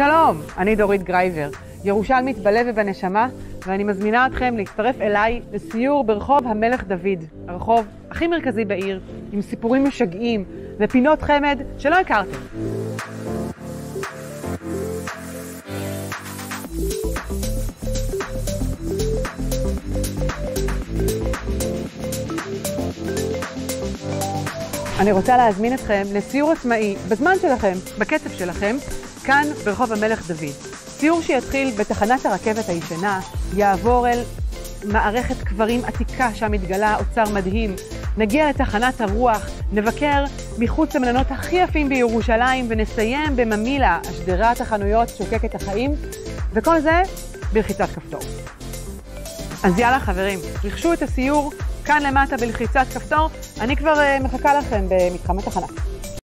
שלום, אני דורית גרייבר, ירושלמית בלב ובנשמה, ואני מזמינה אתכם להצטרף אליי לסיור ברחוב המלך דוד, הרחוב הכי מרכזי בעיר, עם סיפורים משגעים ופינות חמד שלא הכרתם. אני רוצה להזמין אתכם לסיור עצמאי, בזמן שלכם, בקצב שלכם, כאן ברחוב המלך דוד. סיור שיתחיל בתחנת הרכבת הישנה, יעבור אל מערכת קברים עתיקה שם מתגלה אוצר מדהים, נגיע לתחנת הרוח, נבקר מחוץ למלונות הכי יפים בירושלים ונסיים בממילה, השדרת החנויות שוקקת החיים, וכל זה בלחיצת כפתור. אז יאללה חברים, רכשו את הסיור כאן למטה בלחיצת כפתור, אני כבר מחכה לכם במתחם התחנה.